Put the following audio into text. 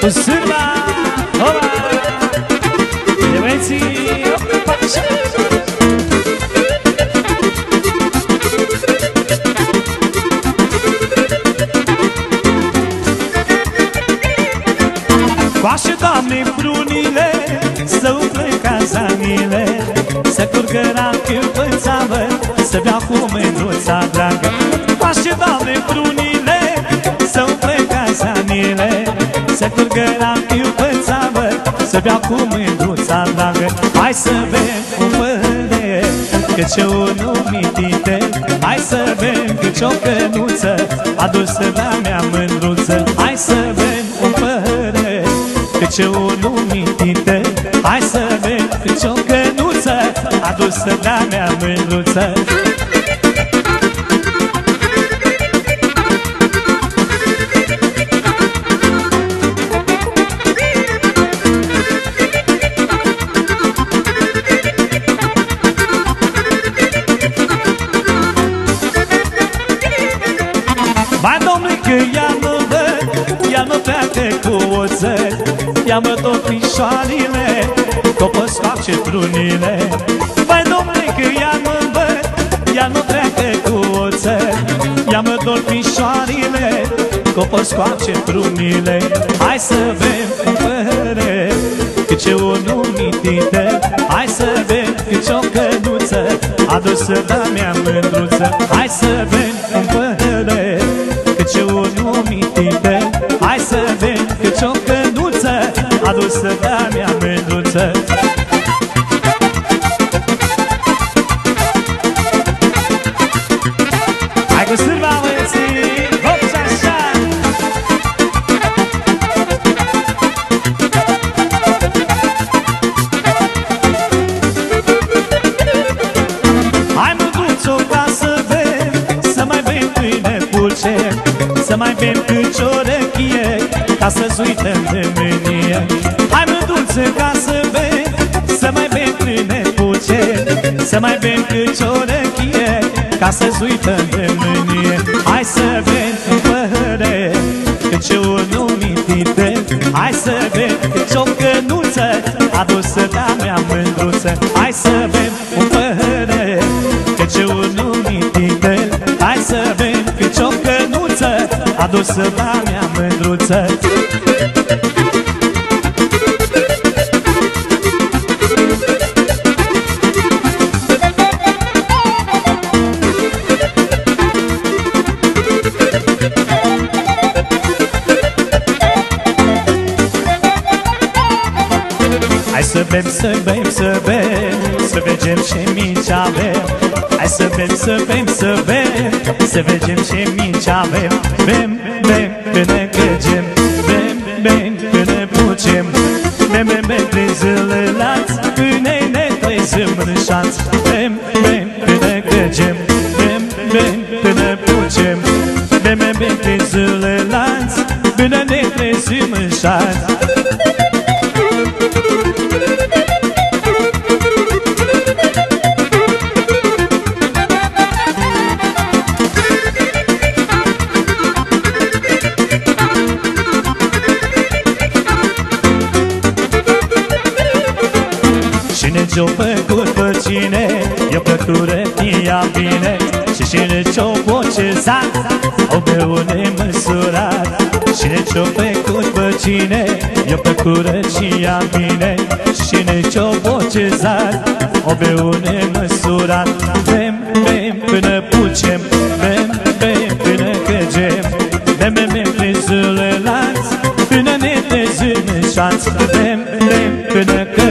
Cu sârba, ola, de băieții, coașe, Doamne, prunile, să umple cazanile, să curgă rachiul în țavă, să bea cu mândruța dragă. Coașe, Doamne, prunile, să umple cazanile, să curgă rachiul în țavă, să bea cu mândruța dragă. Hai să bem cu părere, cât ce unul mitite, hai să bem cât o cănuță, adusă la mea mândruță. Hai să bem cu părere, cât ce unul mitite, hai să bem cât o cănuță, adusă la mea mândruță. Mai domnule că ea mă văd, ea mă pleacă cu oțel, ia mă topișoarele, copăs face prunile. Mai domnule că ea mă văd, ea mă pleacă cu oțel, ia mă topișoarele, copăs face prunile. Hai să bem părere, cât ce unul mitite, hai să bem cât o cănuță, adusă la mea mândruță. Hai să bem părere, cât ce unul mitite, hai să bem cât o cănuță, adusă la mea mândruță. Hai cu sârba, băieții, hops așa! Hai mândruțo ca să bem, să mai bem pâine pulce, să mai bem cât o răchie, ca să-ți uităm de mânie. Hai mândruță ca să bem, să mai bem pâine pulce, să mai bem cât o răchie, ca să-ți uităm de mânie. Hai să bem în păhăre, cât ce unul mitite, hai să bem cât o cănuță, adusă la mea mândruță. Hai să bem în păhăre, cât ce unul mitite, hai să bem cât o cănuță, adusă la mea mândruță. Hai să bem, să bem, să bem, să vegem ce mici avem. Hai să bem, să bem, să bem, să vegem ce mici avem. Bem, bem, până căgem, bem, bem, până pucem, bem, bem, bem, prin zâlălați, până ne trezim în șanț. Bem, bem, până căgem, bem, bem, până pucem, bem, bem, bem, prin zâlălați, până ne trezim în șanț. Ce-o făcut pe cine, i-o plăcură ea bine, și cine ce-o bocezat, o beu nemăsurat. Cine ce-o făcut pe cine, i-o plăcură ea bine, și cine ce-o bocezat, o beu nemăsurat. Bem, bem, până pucem, bem, bem, până căgem, bem, bem, bem, prin zâlălați, până ne trezim în șanț. Bem, bem, până căgem,